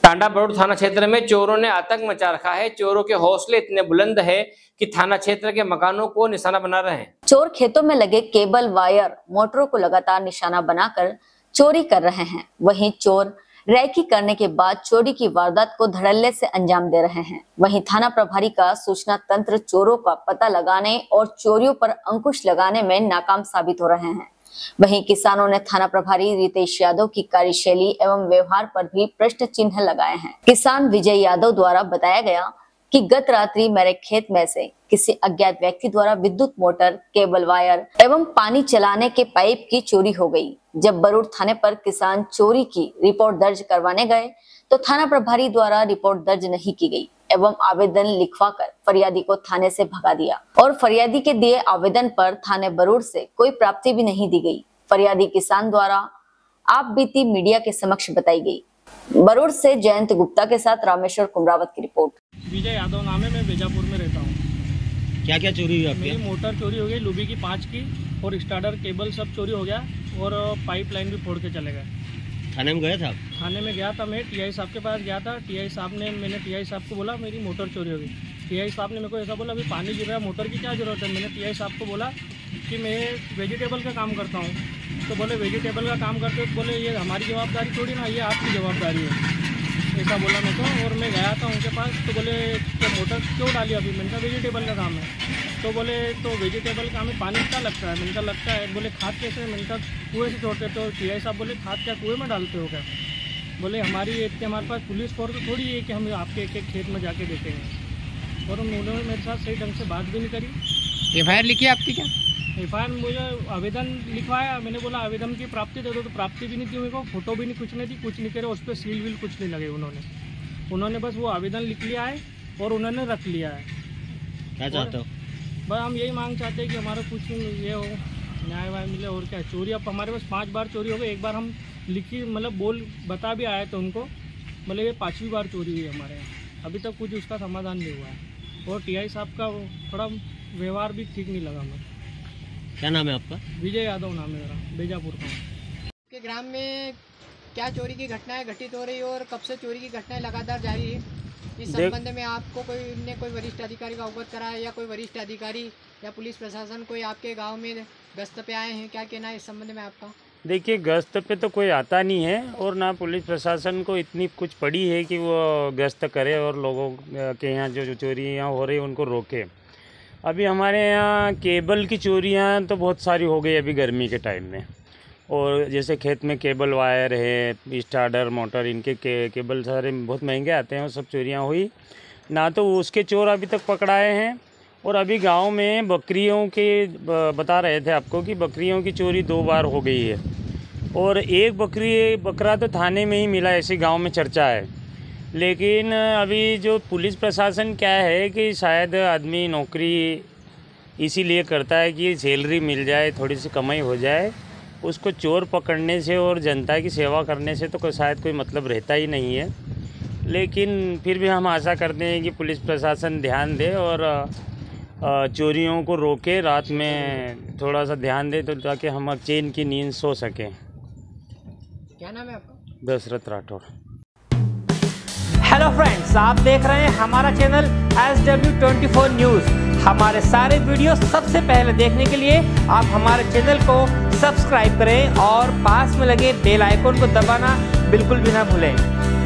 टांडा बरूड थाना क्षेत्र में चोरों ने आतंक मचा रखा है। चोरों के हौसले इतने बुलंद है कि थाना क्षेत्र के मकानों को निशाना बना रहे हैं। चोर खेतों में लगे केबल, वायर, मोटरों को लगातार निशाना बनाकर चोरी कर रहे हैं। वहीं चोर रैकी करने के बाद चोरी की वारदात को धड़ल्ले से अंजाम दे रहे हैं। वहीं थाना प्रभारी का सूचना तंत्र चोरों का पता लगाने और चोरियों पर अंकुश लगाने में नाकाम साबित हो रहे हैं। वहीं किसानों ने थाना प्रभारी रितेश यादव की कार्यशैली एवं व्यवहार पर भी प्रश्न चिन्ह लगाए हैं। किसान विजय यादव द्वारा बताया गया कि गत रात्रि मेरे खेत में से किसी अज्ञात व्यक्ति द्वारा विद्युत मोटर, केबल, वायर एवं पानी चलाने के पाइप की चोरी हो गई। जब बरूड थाने पर किसान चोरी की रिपोर्ट दर्ज करवाने गए तो थाना प्रभारी द्वारा रिपोर्ट दर्ज नहीं की गई एवं आवेदन लिखवाकर फरियादी को थाने से भगा दिया और फरियादी के दिए आवेदन पर थाने बरूड से कोई प्राप्ति भी नहीं दी गई। फरियादी किसान द्वारा आप बीती मीडिया के समक्ष बताई गई। बरूड से जयंत गुप्ता के साथ रामेश्वर कुमरावत की रिपोर्ट। विजय यादव नाम है, मैं बीजापुर में रहता हूँ। क्या क्या चोरी हुई आपकी? मेरी मोटर चोरी हो गई, लूबी की 5 की, और स्टार्टर, केबल सब चोरी हो गया और पाइपलाइन भी फोड़ के चले गए। थाने में गए थे आप? थाने में गया था, मैं टीआई साहब के पास गया था। मैंने टीआई साहब को बोला मेरी मोटर चोरी हो गई। टीआई साहब ने मेरे को ऐसा बोला अभी पानी गिर रहा है, मोटर की क्या ज़रूरत है। मैंने टीआई साहब को बोला कि मैं वेजिटेबल का काम करता हूँ। तो बोले वेजिटेबल का काम करते हो तो बोले ये हमारी जवाबदारी थोड़ी ना, ये आपकी जवाबदारी है, ऐसा बोला मेरे को। और मैं गया था उनके पास तो बोले क्या मोटर क्यों डाली अभी? मैंने कहा वेजिटेबल का काम है। तो बोले तो वेजिटेबल का हमें पानी क्या लगता है? मैंने कहा लगता है। बोले खाद कैसे? मैंने कहा कुएँ से छोड़ते। तो टीआई साहब बोले खाद क्या कुएँ में डालते हो क्या? बोले हमारी एक हमारे पास पुलिस फोर्स थोड़ी है कि हम आपके एक एक खेत में जाके देखेंगे। और उन्होंने मेरे साथ सही ढंग से बात भी नहीं करी। एफआईआर लिखी आपकी क्या? एफआईआर मुझे आवेदन लिखवाया। मैंने बोला आवेदन की प्राप्ति दे दो, तो प्राप्ति भी नहीं दी मेरे को, फोटो भी नहीं, कुछ नहीं दी, कुछ नहीं करे, उस पर सील वील कुछ नहीं लगे। उन्होंने बस वो आवेदन लिख लिया है और उन्होंने रख लिया है। क्या चाहते हो? बस हम यही मांग चाहते हैं कि हमारा कुछ ये हो, न्याय वाय मिले। और क्या, चोरी अब हमारे पास 5 बार चोरी हो गई। एक बार हम लिखी मतलब बता भी आए तो उनको, मतलब ये 5वीं बार चोरी हुई हमारे यहाँ। अभी तक कुछ उसका समाधान नहीं हुआ है। और टीआई साहब का थोड़ा व्यवहार भी ठीक नहीं लगा हमें। क्या नाम है आपका? विजय यादव नाम है मेरा, बीजापुर का। के ग्राम में क्या चोरी की घटनाएं घटित हो रही और कब से चोरी की घटनाएं लगातार जारी है? इस संबंध में आपको कोई वरिष्ठ अधिकारी का अवगत कराया या कोई वरिष्ठ अधिकारी या पुलिस प्रशासन कोई आपके गांव में गश्त पे आए हैं? क्या कहना है इस संबंध में आपका? देखिए, गश्त पे तो कोई आता नहीं है और ना पुलिस प्रशासन को इतनी कुछ पड़ी है कि वो गश्त करे और लोगों के यहाँ जो चोरियाँ हो रही है उनको रोके। अभी हमारे यहाँ केबल की चोरियाँ तो बहुत सारी हो गई अभी गर्मी के टाइम में। और जैसे खेत में केबल, वायर है, स्टार्टर, मोटर, इनके केबल सारे बहुत महंगे आते हैं, वो सब चोरियाँ हुई ना। तो उसके चोर अभी तक पकड़ाए हैं। और अभी गांव में बकरियों के बता रहे थे आपको कि बकरियों की चोरी 2 बार हो गई है। और एक बकरा तो थाने में ही मिला, ऐसी गांव में चर्चा है। लेकिन अभी जो पुलिस प्रशासन क्या है कि शायद आदमी नौकरी इसीलिए करता है कि सैलरी मिल जाए, थोड़ी सी कमाई हो जाए। उसको चोर पकड़ने से और जनता की सेवा करने से तो शायद कोई मतलब रहता ही नहीं है। लेकिन फिर भी हम आशा करते हैं कि पुलिस प्रशासन ध्यान दे और चोरियों को रोके, रात में थोड़ा सा ध्यान दे तो ताकि हम चैन की नींद सो सकें। क्या नाम है आपका? दशरथ राठौर। हेलो फ्रेंड्स, आप देख रहे हैं हमारा चैनल SW24 न्यूज़। हमारे सारे वीडियो सबसे पहले देखने के लिए आप हमारे चैनल को सब्सक्राइब करें और पास में लगे बेल आइकन को दबाना बिल्कुल भी ना भूलें।